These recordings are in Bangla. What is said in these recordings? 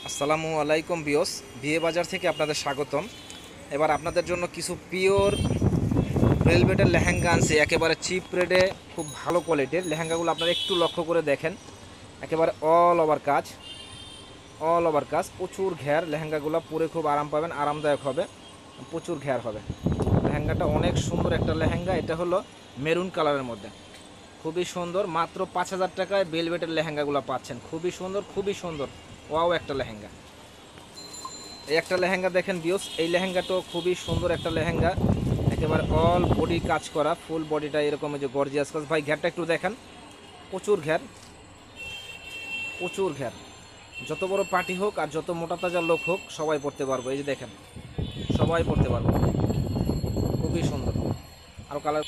আসসালামু আলাইকুম বিয়স, বিয়ে বাজার থেকে আপনাদের স্বাগতম। এবার আপনাদের জন্য কিছু পিওর ভেলভেটের লেহেঙ্গা আনছি, একেবারে চিপ রেটে, খুব ভালো কোয়ালিটির লেহেঙ্গাগুলো আপনারা একটু লক্ষ্য করে দেখেন। একেবারে অল ওভার কাজ, প্রচুর ঘের। লেহেঙ্গাগুলো পরে খুব আরাম পাবেন, আরামদায়ক হবে, প্রচুর ঘের হবে। লেহেঙ্গাটা অনেক সুন্দর একটা লেহেঙ্গা। এটা হলো মেরুন কালারের মধ্যে, খুবই সুন্দর। মাত্র 5,000 টাকায় ভেলভেটের লেহেঙ্গাগুলো পাচ্ছেন, খুবই সুন্দর, খুবই সুন্দর। ওয়াও একটা লেহেঙ্গা। এই একটা লেহেঙ্গা দেখেন বিয়স, এই লেহেঙ্গাটাও খুবই সুন্দর একটা লেহেঙ্গা। একেবারে অল বডি কাজ করা, ফুল বডিটা এরকম যে গর্জিয়াস কাজ। ভাই ঘেরটা একটু দেখেন, প্রচুর ঘের, প্রচুর ঘের। যত বড় পার্টি হোক আর যত মোটা তাজা লোক হোক সবাই পড়তে পারবো। এই যে দেখেন, সবাই পড়তে পারবো, খুবই সুন্দর। আর কালার,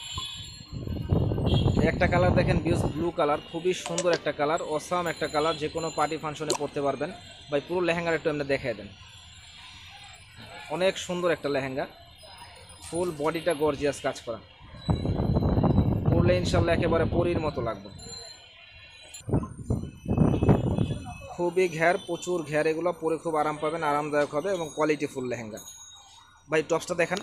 একটা কালার দেখেন বিয়স, ব্লু কালার, খুবই সুন্দর একটা কালার, অসাম একটা কালার। যে কোনো পার্টি ফাংশনে পড়তে পারবেন। ভাই পুরো লেহেঙ্গার একটু এমনি দেখাই দেন। অনেক সুন্দর একটা লেহেঙ্গা, ফুল বডিটা গর্জিয়াস কাজ করা, পরলে ইনশাল্লাহ একেবারে পরীর মতো লাগবে। খুবই ঘের, প্রচুর ঘের। এগুলো পরে খুব আরাম পাবেন, আরামদায়ক হবে এবং কোয়ালিটি ফুল লেহেঙ্গা। ভাই টপসটা দেখেন,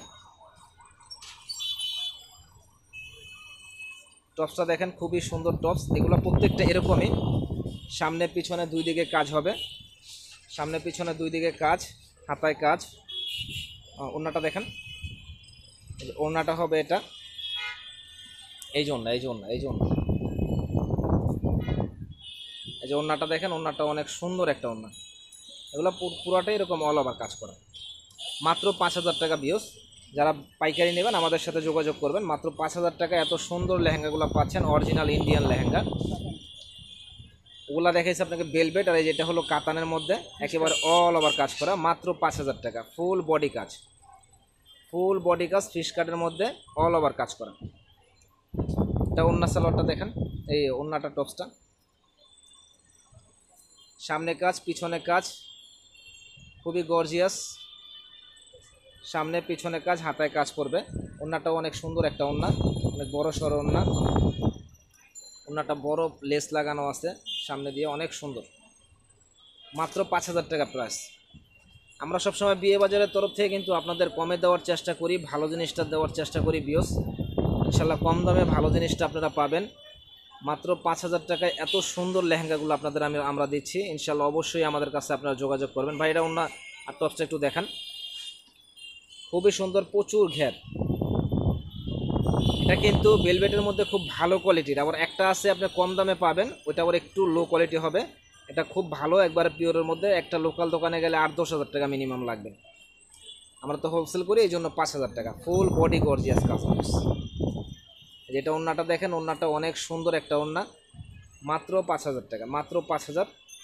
টপসটা দেখেন, খুবই সুন্দর টপস। এগুলো প্রত্যেকটা এরকমই, সামনে পিছনে দুই দিকে কাজ হবে, সামনে পিছনে দুই দিকে কাজ, হাতায় কাজ। ওড়নাটা দেখেন, ওড়নাটা হবে এটা, এই যে ওড়না, এই যে ওড়না, এই যে ওড়না, এই যে ওড়নাটা দেখেন। ওড়নাটা অনেক সুন্দর একটা ওড়না। এগুলো পুরাটাই এরকম অল ওভার কাজ করা। মাত্র 5,000 টাকা বিয়স। যারা পাইকারি নেবেন আমাদের সাথে যোগাযোগ করবেন। মাত্র 5,000 টাকা এত সুন্দর লেহেঙ্গাগুলো পাচ্ছেন, অরিজিনাল ইন্ডিয়ান লেহেঙ্গা। ওগুলা দেখাইছে আপনাকে বেলভেট, আর এই যেটা হলো কাতানের মধ্যে, একেবারে অল ওভার কাজ করা। মাত্র 5,000 টাকা, ফুল বডি কাজ, ফুল বডি কাজ, ফিশ কাটের মধ্যে অল ওভার কাজ করা। এটা ওড়না সালোয়ারটা দেখেন, এই ওড়নাটা টপসটা, সামনে কাজ পিছনে কাজ, খুবই গর্জিয়াস। সামনে পিছনে কাজ, হাতায় কাজ করবে। ওড়নাটাও অনেক সুন্দর একটা ওড়না, অনেক বড় সড়ো ওড়না। ওড়নাটা বড় লেস লাগানো আছে সামনে দিয়ে, অনেক সুন্দর। মাত্র 5,000 টাকা প্রাইস। আমরা সবসময় বিয়ে বাজারের তরফ থেকে কিন্তু আপনাদের কমে দেওয়ার চেষ্টা করি, ভালো জিনিসটা দেওয়ার চেষ্টা করি বিয়স। ইনশাল্লাহ কম দামে ভালো জিনিসটা আপনারা পাবেন। মাত্র 5,000 টাকায় এত সুন্দর লেহেঙ্গাগুলো আপনাদের আমরা দিচ্ছি। ইনশাল্লাহ অবশ্যই আমাদের কাছে আপনারা যোগাযোগ করবেন। ভাই এটা ওড়না আর টপসটা একটু দেখান, খুবই সুন্দর, প্রচুর ঘের। এটা কিন্তু ভেলভেটের মধ্যে খুব ভালো কোয়ালিটির। আবার একটা আছে আপনি কম দামে পাবেন, ওইটা আবার একটু লো কোয়ালিটি হবে। এটা খুব ভালো, একবারে পিওরের মধ্যে। একটা লোকাল দোকানে গেলে 8-10 হাজার টাকা মিনিমাম লাগবে। আমরা তো হোলসেল করি, এই জন্য 5,000 টাকা, ফুল বডি গর্জিয়াস কাজ। যেটা ওড়নাটা দেখেন, ওড়নাটা অনেক সুন্দর একটা ওড়না। মাত্র 5,000 টাকা, মাত্র 5,000।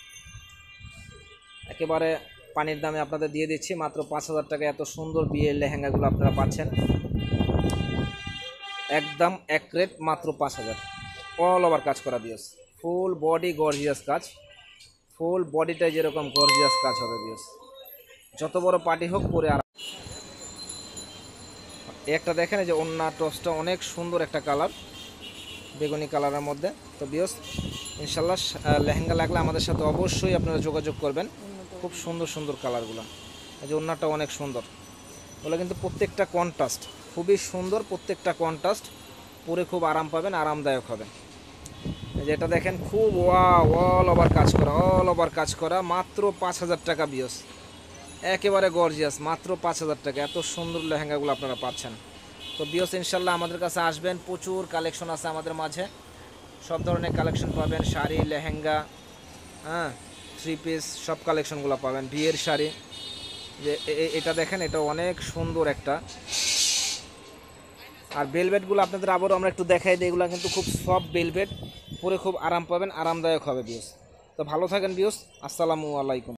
একেবারে পানির দামে আপনাদের দিয়ে দিচ্ছি। মাত্র 5,000 টাকা এত সুন্দর বিয়ের লেহেঙ্গাগুলো আপনারা পাচ্ছেন, একদম এক রেট, মাত্র 5,000। অল ওভার কাজ করা বিয়স, ফুল বডি গর্জিয়াস কাজ, ফুল বডিটাই যেরকম গর্জিয়াস কাজ হবে বিয়স। যত বড় পার্টি হোক পরে। আর একটা দেখেন, এই যে ওড়না টপসটা অনেক সুন্দর একটা কালার, বেগুনি কালারের মধ্যে। তো বিয়স ইনশাল্লাহ লেহেঙ্গা লাগলে আমাদের সাথে অবশ্যই আপনারা যোগাযোগ করবেন। খুব সুন্দর সুন্দর কালারগুলো। এই যে ওড়নাটা অনেক সুন্দর। ওগুলো কিন্তু প্রত্যেকটা কন্ট্রাস্ট, খুবই সুন্দর, প্রত্যেকটা কন্ট্রাস্ট। পরে খুব আরাম পাবেন, আরামদায়ক হবে। যেটা দেখেন, খুব অল ওভার কাজ করা, অল ওভার কাজ করা। মাত্র 5,000 টাকা বিয়স, একেবারে গর্জিয়াস। মাত্র 5,000 টাকা এত সুন্দর লেহেঙ্গাগুলো আপনারা পাচ্ছেন। তো বিয়স ইনশাল্লাহ আমাদের কাছে আসবেন, প্রচুর কালেকশন আছে আমাদের মাঝে, সব ধরনের কালেকশন পাবেন। শাড়ি, লেহেঙ্গা, হ্যাঁ, থ্রি পিস, সব কালেকশনগুলো পাবেন। বিয়ের শাড়ি, যে এটা দেখেন, এটা অনেক সুন্দর একটা। আর বেলভেটগুলো আপনাদের আবারও আমরা একটু দেখাই দিই। এগুলো কিন্তু খুব সফট বেলভেট, পরে খুব আরাম পাবেন, আরামদায়ক হবে বিয়স। তো ভালো থাকেন বিয়স, আসসালামু আলাইকুম।